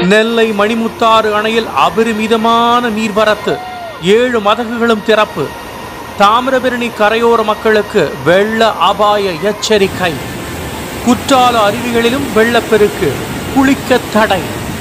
நெல்லை மணிமுத்தாறு அணையில் அபரிமிதமான நீர்வரத்து, 7 மதகுகளும் திறப்பு. தாமிரபரணி கரையோர மக்களுக்கு வெள்ள அபாய எச்சரிக்கை. குற்றால அருவிகளிலும் வெள்ளப்பெருக்கு, குளிக்க தடை.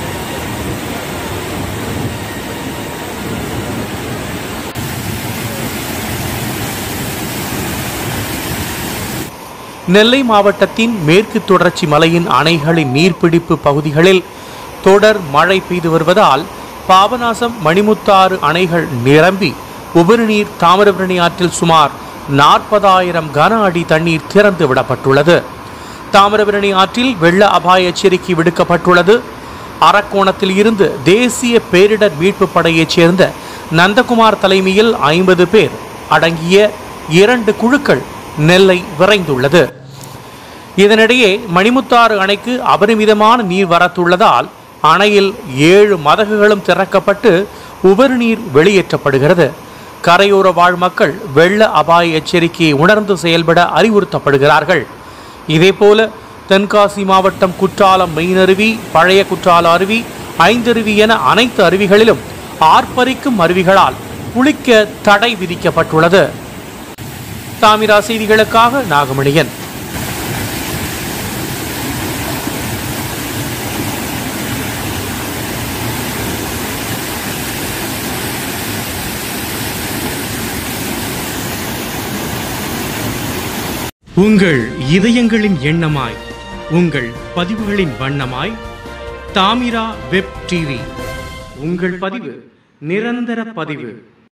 நெல்லை மாவட்டத்தின் மேற்கு தொடர்ச்சி மலையின் அணைகளின் நீர்பிடிப்பு பகுதிகளில் தொடர் மழை பெய்து வருவதால் பாபநாசம், மணிமுத்தாறு அணைகள் நிரம்பி உபரி நீர் தாமிரபரணி ஆற்றில் சுமார் 40,000 கன அடி தண்ணீர் திறந்து விடப்பட்டுள்ளது. தாமிரபரணி ஆற்றில் வெள்ள அபாய எச்சரிக்கை விடுக்கப்பட்டுள்ளது. அரக்கோணத்தில் இருந்து தேசிய பேரிடர் மீட்பு படையைச் சேர்ந்த நந்தகுமார் தலைமையில் 50 பேர் அடங்கிய 2 குழுக்கள் நெல்லை விரைந்துள்ளது. இதனிடையே மணிமுத்தாறு அணைக்கு அபரிமிதமான நீர் வரத்துள்ளதால் அணையில் 7 மதகுகளும் திறக்கப்பட்டு உபரி நீர் வெளியேற்றப்படுகிறது. கரையோர வாழ் மக்கள் வெள்ள அபாய எச்சரிக்கையை உணர்ந்து செயல்பட அறிவுறுத்தப்படுகிறார்கள். இதேபோல தென்காசி மாவட்டம் குற்றாலம் மெயினருவி, பழைய குற்றால அருவி, ஐந்தருவி என அனைத்து அருவிகளிலும் ஆர்ப்பரிக்கும் அருவிகளால் குளிக்க தடை விதிக்கப்பட்டுள்ளது. தாமிரா செய்திகளுக்காக நாகமணியன். உங்கள் இதயங்களின் எண்ணமாய், உங்கள் பதிவுகளின் வண்ணமாய் தாமிரா வெப் டிவி. உங்கள் பதிவு நிரந்தர பதிவு.